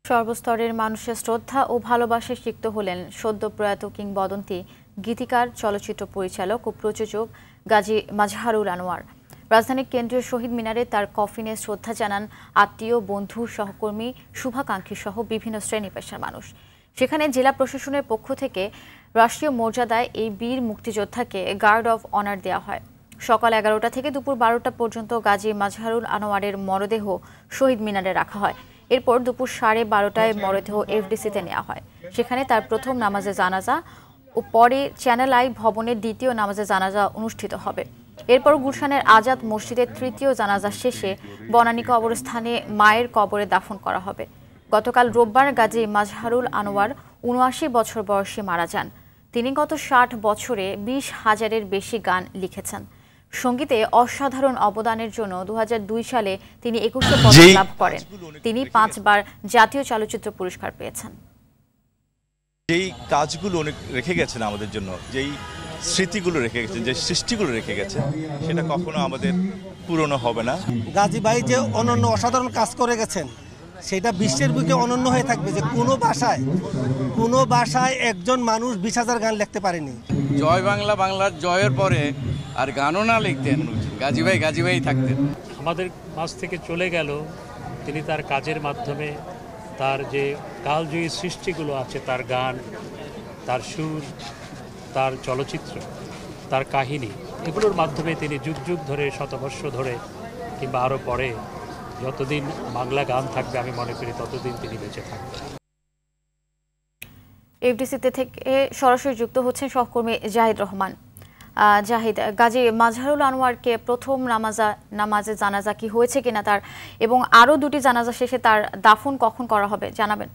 সর্বস্তরের মানুষের শ্রদ্ধা ও ভালোবাসায় সিক্ত হলেন সদ্য প্রয়াত কিংবদন্তি গীতিকার, চলচ্চিত্র পরিচালক ও প্রযোজক গাজী মাজহারুল আনোয়ার। রাজধানীর কেন্দ্রীয় শহীদ মিনারে তার কফিনে শ্রদ্ধা জানান আত্মীয়, বন্ধু, সহকর্মী, শুভাকাঙ্ক্ষী সহ বিভিন্ন শ্রেণী পেশার মানুষ। সেখানে জেলা প্রশাসনের পক্ষ থেকে রাষ্ট্রীয় মর্যাদায় এই বীর মুক্তিযোদ্ধাকে গার্ড অব অনার দেওয়া হয়। সকাল 11টা থেকে দুপুর 12টা পর্যন্ত গাজী মাজহারুল আনোয়ারের মরদেহ শহীদ মিনারে রাখা হয়। এরপর দুপুর 12:30টায় মরদেহ এফডিসিতে নেওয়া হয়। সেখানে তার প্রথম নামাজে জানাজা ও পরে চ্যানেল আই ভবনের দ্বিতীয় নামাজে জানাজা অনুষ্ঠিত হবে। এরপর গুলশানের আজাদ মসজিদের তৃতীয় জানাজা শেষে বনানী কবরস্থানে মায়ের কবরে দাফন করা হবে। গতকাল রোববার গাজী মাজহারুল আনোয়ার ৭৯ বছর বয়সে মারা যান। তিনি গত ৬০ বছরে ২০,০০০-এর বেশি গান লিখেছেন। সঙ্গীতে অসাধারণ অবদানের জন্য ২০০২ সালে তিনি ২১শে পদক লাভ করেন। তিনি ৫ বার জাতীয় চলচ্চিত্র পুরস্কার পেয়েছেন। যেই কাজগুলো রেখে গেছেন আমাদের জন্য, যেই স্মৃতিগুলো রেখে গেছেন, যে সৃষ্টিগুলো রেখে গেছেন, সেটা কখনো আমাদের পুরনো হবে না। গাজী ভাই যে অনন্য অসাধারণ কাজ করে গেছেন, সেটা বিশ্বের বুকে অনন্য হয়ে থাকবে যে কোনো ভাষায় একজন মানুষ ২০,০০০ গান লিখতে পারেনি। জয় বাংলা, বাংলার জয়ের পরে আর গানও না লিখতেন, গাজী ভাই থাকতেন। আমাদের মাঝ থেকে চলে গেল, তিনি তার কাজের মাধ্যমে তার যে কালজয়ী সৃষ্টিগুলো আছে, তার গান, তার সুর, তার চলচ্চিত্র, তার কাহিনী, এগুলোর মাধ্যমে তিনি যুগ যুগ ধরে, শতবর্ষ ধরে কিংবা আরও পরে যতদিন বাংলা গান থাকবে, আমি মনে করি ততদিন তিনি বেঁচে থাকবেন। এফডিসিতে থেকে সরাসরি যুক্ত হচ্ছেন সহকর্মী জাহিদ রহমান। জাহিদ, গাজী মাজহারুল আনোয়ারকে প্রথম নামাজে জানাজা কি হয়েছে কিনা তার, এবং আরও দুটি জানাজা শেষে তার দাফন কখন করা হবে জানাবেন।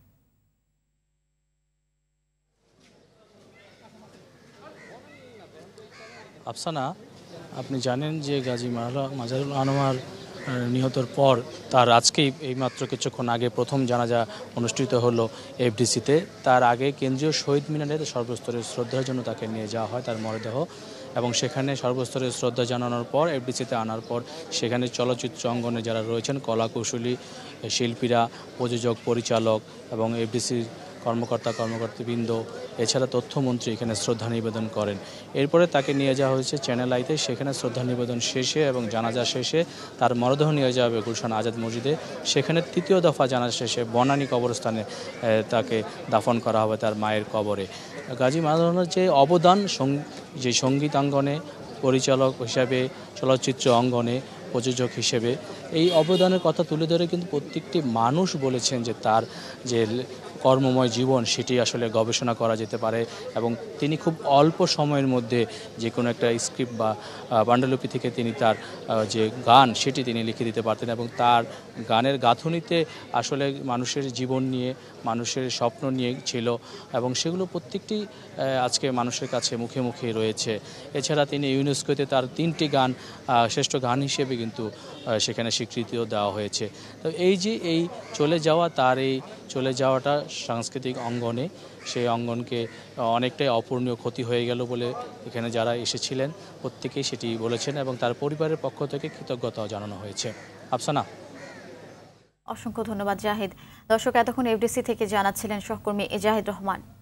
আফসানা, আপনি জানেন যে গাজী মাজহারুল আনোয়ার নিহতর পর তার আজকেই এইমাত্র কিছুক্ষণ আগে প্রথম জানাজা অনুষ্ঠিত হলো এফডিসিতে। তার আগে কেন্দ্রীয় শহীদ মিনারে সর্বস্তরের শ্রদ্ধার জন্য তাকে নিয়ে যাওয়া হয়, তার মরদেহ, এবং সেখানে সর্বস্তরের শ্রদ্ধা জানানোর পর এফডিসিতে আনার পর সেখানে চলচ্চিত্র অঙ্গনে যারা রয়েছেন, কলাকুশলী, শিল্পীরা, প্রযোজক, পরিচালক এবং এফডিসির কর্মকর্তাবৃন্দ, এছাড়া তথ্যমন্ত্রী এখানে শ্রদ্ধা নিবেদন করেন। এরপরে তাকে নিয়ে যাওয়া হয়েছে চ্যানেল আইতে। সেখানে শ্রদ্ধা নিবেদন শেষে এবং জানাজা শেষে তার মরদেহ নিয়ে যাওয়া হবে গুলশান আজাদ মসজিদে। সেখানে তৃতীয় দফা জানাজা শেষে বনানী কবরস্থানে তাকে দাফন করা হবে তার মায়ের কবরে। গাজী মাজহারুলের যে অবদান, যে সঙ্গীতাঙ্গনে, পরিচালক হিসাবে, চলচ্চিত্র অঙ্গনে, প্রযোজক হিসেবে এই অবদানের কথা তুলে ধরে কিন্তু প্রত্যেকটি মানুষ বলেছেন যে তার যে কর্মময় জীবন সেটি আসলে গবেষণা করা যেতে পারে, এবং তিনি খুব অল্প সময়ের মধ্যে যে কোনো একটা স্ক্রিপ্ট বা পাণ্ডুলিপি থেকে তিনি তার যে গান সেটি তিনি লিখে দিতে পারতেন, এবং তার গানের গাঁথুনিতে আসলে মানুষের জীবন নিয়ে, মানুষের স্বপ্ন নিয়ে ছিল, এবং সেগুলো প্রত্যেকটি আজকে মানুষের কাছে মুখে মুখে রয়েছে। এছাড়া তিনি ইউনেস্কোতে তার 3টি গান শ্রেষ্ঠ গান হিসেবে কিন্তু সেখানে স্বীকৃতিও দেওয়া হয়েছে। তো এই যে এই চলে যাওয়াটা সাংস্কৃতিক অঙ্গনে, সেই অঙ্গনকে অনেকটাই অপূরণীয় ক্ষতি হয়ে গেল বলে এখানে যারা এসেছিলেন প্রত্যেকেই সেটি বলেছেন, এবং তার পরিবারের পক্ষ থেকে কৃতজ্ঞতাও জানানো হয়েছে। আফসানা, অসংখ্য ধন্যবাদ জাহিদ। দর্শক, এতক্ষণ এফডিসি থেকে জানাচ্ছিলেন সহকর্মী জাহিদ রহমান।